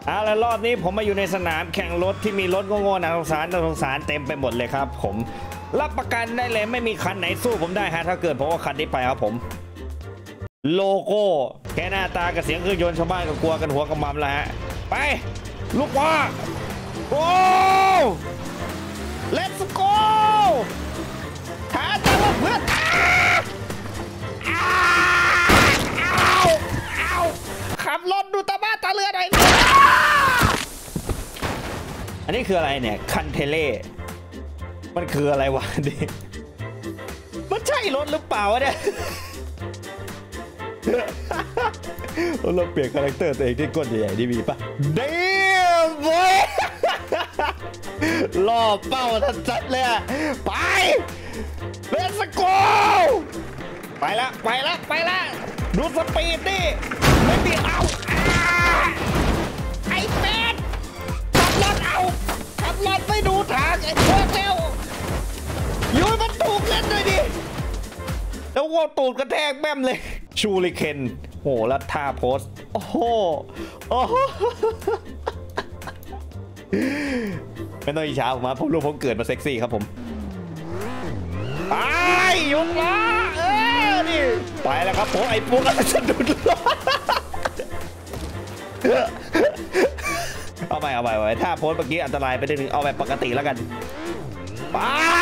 แล้วรอบนี้ผมมาอยู่ในสนามแข่งรถที่มีรถโง่ๆน่าสงสารเต็มไปหมดเลยครับผมรับประกันได้เลยไม่มีคันไหนสู้ผมได้ฮะถ้าเกิดเพราะว่าคันนี้ไปครับผมโลโก้แค่หน้าตากับเสียงเครื่องยนต์ชาวบ้านก็กลัวกันหัวกระมัมแล้วฮะไปลูกว่าโอ้ Let's go หาจังหวะเพื่อนขับรถดูตาบ้าตาเรือหน่อยอันนี้คืออะไรเนี่ยคันเทเล่มันคืออะไรวะดิมันใช่รถหรือเปล่าวะเนี่ยเราเปลี่ยนคาแรคเตอร์ตัวเองที่ก้นใหญ่ๆดีมีปะเดี๋ยวเว้ยล่อเป้าชัดๆเลยไปเลสโกไปละดูสปีดดิไม่มีเอาไอ้เป็ดขับรถไม่ดูทางไอ้พวกเร็วอยู่มันตูกเล่นด้วยดิแล้ววัวตูดกระแทกแม่มเลยชูริเคนโหแล้วท่าโพสโอ้โหไม่ต้องอิจฉาผมมาผมรู้ผมเกิดมาเซ็กซี่ครับผมไปยกล้อนี่ไปแล้วครับผมไอ้พวกสะดุดเอาไปถ้าโพสเมื่อกี้อันตรายไปนิดนึงเอาแบบปกติแล้วกันไป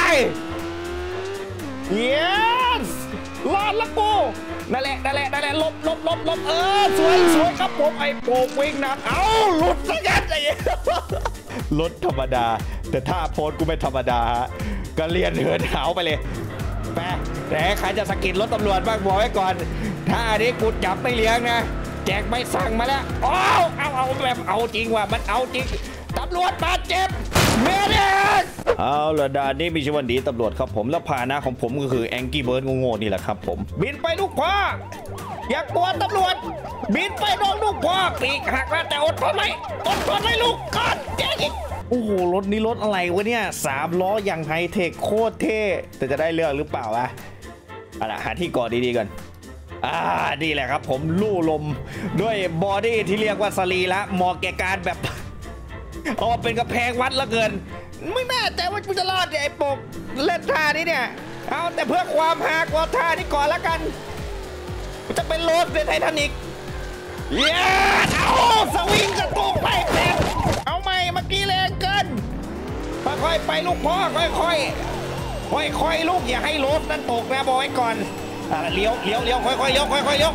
yes รอดละกูนั่นแหละลบสวยครับผมไอ้โปกวิ่งนะเอาหลุดซะยันไอ้รถธรรมดาแต่ถ้าโพสกูไม่ธรรมดาก็เลียนเหินหาวไปเลยแปะแต่ใครจะสกิดรถตำรวจบ้างบอกไว้ก่อนถ้าอันนี้กูจับไม่เลี้ยงนะแจกใบสั่งมาแล้วเอาแบบเอาจริงว่ะมันเอาจริงตำรวจบาดเจ็บเมเดนเอาละด่านนี้มีชื่อว่าหนีตำรวจครับผมแล้วพาหนะของผมก็คือแองกี้เบิร์ดโง่ๆนี่แหละครับผมบินไปลูกพ่ออยากตัวตำรวจบินไปน้องลูกพ่อปีกหักแล้วแต่อดทนไว้ลูกก่อนเจ๊กโอ้โหรถนี้รถอะไรวะเนี่ย3 ล้ออย่างไฮเทคโคตรเท่แต่จะได้เลือกหรือเปล่าวะหาที่เกาะดีๆก่อนนี่แหละครับผมลู่ลมด้วยบอดี้ที่เรียกว่าสรีระเหมาะแก่การแบบเป็นกระแพงวัดละเกินไม่แน่ใจว่ากูจะรอดไอ้ปกเล่นท่านี้เนี่ยเอาแต่เพื่อความฮากว่าท่านี้ก่อนละกันจะเป็นโรถในไททานิกเอาสวิงกระตุกไปแรงเอาใหม่เมื่อกี้แรงเกินค่อยๆไปลูกพ่อค่อยลูกอย่าให้รถนั้นตกนะบอกไว้ก่อนเลี้ยวค่อยๆเลี้ยว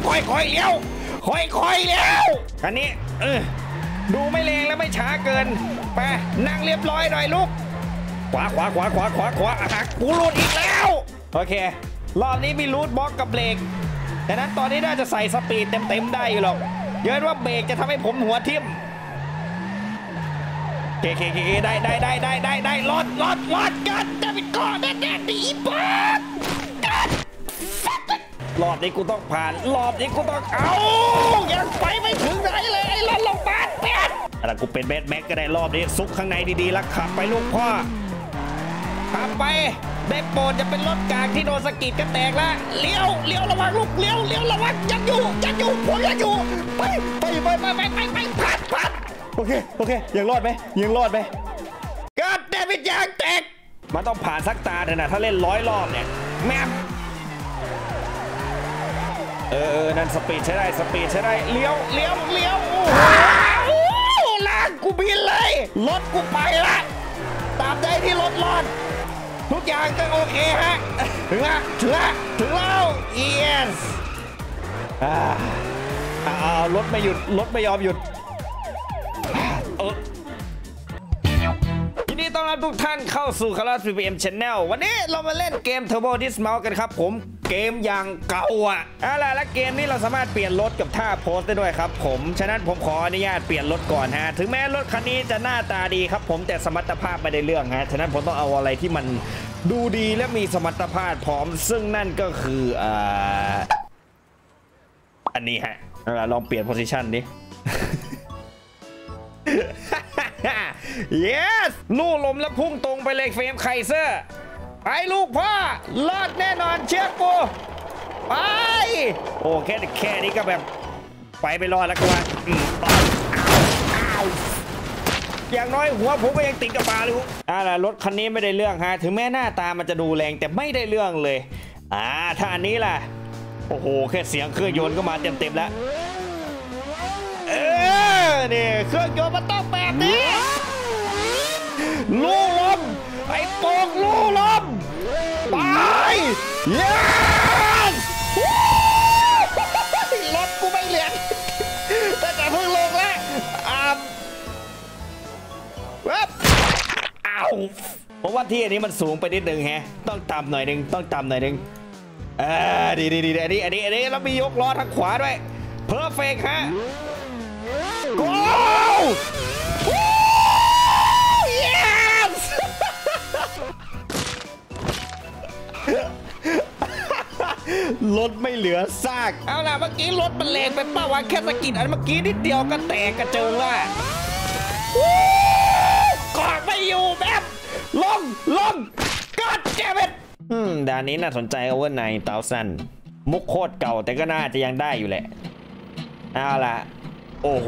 อันนี้ดูไม่แรงแล้วไม่ช้าเกินไปนั่งเรียบร้อยหน่อยลูกขวาหักกูหลุดอีกแล้วโอเครอบนี้มีรูทบล็อกกับเบรกดังนั้นตอนนี้น่าจะใส่สปีดเต็มได้อยู่หรอกเยอะว่าเบรกจะทำให้ผมหัวทิ่มเคได้รอดกันจะไปก่อนแน่ดีบ้ารอบนี้กูต้องผ่านรอบนี้กูต้องยังไปไม่ถึงไหนเลยไอ้รถลงบ้านเป็ดอะไรกูเป็นแบทแม็กก็ได้รอบนี้ซุกข้างในดีๆแล้วขับไปลูกพ่อขับไปได้โปรดจะเป็นรถกลางที่โดนสกิดก็แตกแล้วเลี้ยวระวังลูกเลี้ยวระวังยังอยู่ผมยังอยู่ไปพัดโอเคยังรอดไหมกัดแต่เป็นยางแตกมันต้องผ่านสักตาเถอะนะถ้าเล่น100 รอบเนี่ยแม่นั่นสปีดใช้ได้เลี้ยวโอ้ลากกูบินเลยรถกูไปละตามได้ที่รถรอดทุกอย่างก็โอเคฮะถึงแล้วเอียสรถไม่หยุดรถไม่ยอมหยุดยินดีต้อนรับทุกท่านเข้าสู่ Colors PPM Channel วันนี้เรามาเล่นเกม Turbo Dismount กันครับผมเกมอย่างเก่าและเกมนี้เราสามารถเปลี่ยนรถกับท่าโพสได้ด้วยครับผมฉะนั้นผมขออนุญาตเปลี่ยนรถก่อนฮะถึงแม้รถคันนี้จะหน้าตาดีครับผมแต่สมรรถภาพไม่ได้เรื่องฮะฉะนั้นผมต้องเอาอะไรที่มันดูดีและมีสมรรถภาพพร้อมซึ่งนั่นก็คืออันนี้ฮะลองเปลี่ยนโพสิชันดิyes ลู่ลมแล้วพุ่งตรงไปเลยเฟรมไคเซอร์ไปลูกพ่อรอดแน่นอนเชื่อกูไปโอ้แค่นี้ก็แบบไปรอดแล้วก็ว่าอย่างน้อยหัวผมก็ยังติดกับป่าเลยรถคันนี้ไม่ได้เรื่องฮะถึงแม้หน้าตามันจะดูแรงแต่ไม่ได้เรื่องเลยถ้าอันนี้ล่ะโอ้โหแค่เสียงเครื่องยนต์ก็มาเต็มแล้วนี่เครื่องยนต์มันต้องแบบนี้ลู่ลมไอ้โป่งลู่ลมไปเย้รถกูไม่เหลือแต่เพิ่งลงแล้วเพราะว่าที่อันนี้มันสูงไปนิดนึงแฮะต้องต่ำหน่อยนึงดีอันนี้แล้วมียกล้อทางขวาด้วยเพอร์เฟกต์ฮะโก้ yes รถไม่เหลือซากเอาล่ะเมื่อกี้รถมันแรงไปป้าวะแค่สกิดอันเมื่อกี้นิดเดียวก็แตกกระเจิงละกอดไม่อยู่แบบลงกัดแกเบ็ดด่านนี้น่าสนใจโอเวอร์ไนท์เตาซันมุกโคตรเก่าแต่ก็น่าจะยังได้อยู่แหละเอาล่ะโอ้โห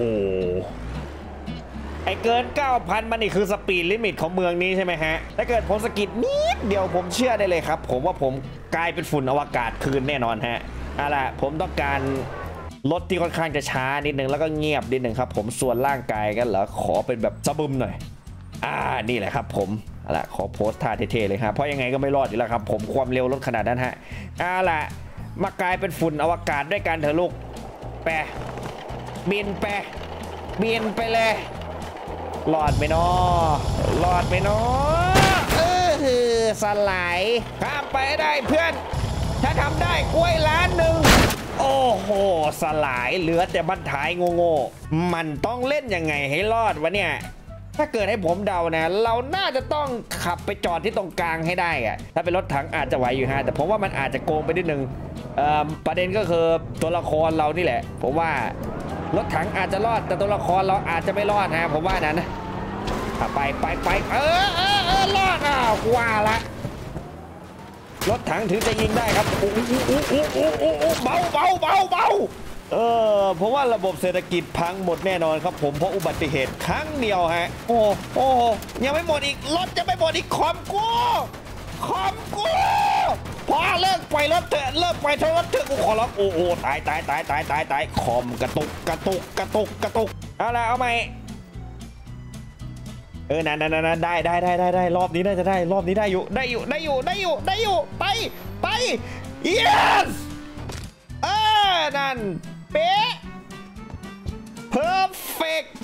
ไอเกิน 9,000 มันนี่คือสปีดลิมิตของเมืองนี้ใช่ไหมฮะถ้าเกิดผมสกิดนิดเดียวผมเชื่อได้เลยครับผมว่าผมกลายเป็นฝุ่นอวกาศคืนแน่นอนฮะเอาล่ะผมต้องการรถที่ค่อนข้างจะช้านิดนึงแล้วก็เงียบนิดนึงครับผมส่วนร่างกายกันเหรอขอเป็นแบบสะบึมหน่อยนี่แหละครับผมเอาล่ะขอโพสท่าเท่ๆเลยครับเพราะยังไงก็ไม่รอดอยู่แล้วครับผมความเร็วรถขนาดนั้นฮะเอาล่ะมากลายเป็นฝุ่นอวกาศด้วยกันเถอะลูกบินไปเลยรอดไหมน้อสลายข้ามไปได้เพื่อนถ้าทำได้กล้วยล้านหนึ่งโอ้โหสลายเหลือแต่บันท้ายโง่มันต้องเล่นยังไงให้รอดวะเนี่ยถ้าเกิดให้ผมเดานะเราน่าจะต้องขับไปจอดที่ตรงกลางให้ได้อะถ้าเป็นรถถังอาจจะไหวอยู่ฮะแต่ผมว่ามันอาจจะโกงไปนิดนึงประเด็นก็คือตัวละครเรานี่แหละผมว่ารถถังอาจจะรอดแต่ตัวละครเราอาจจะไม่รอดนะผมว่านั้นนะไปรอดว่าละรถถังถึงจะยิงได้ครับเบาเพราะว่าระบบเศรษฐกิจพังหมดแน่นอนครับผมเพราะอุบัติเหตุครั้งเดียวฮะโอ้ยังไม่หมดอีกรถจะไม่หมดอีกคอมกูพอเลิกปล่อยรถเถอะกูขอร้องโอ้ตายคอมกระตุกเอาละเอาใหม่นั่นได้รอบนี้น่าจะได้รอบนี้ได้อยู่ไป yes นั่นเป๊ะ perfect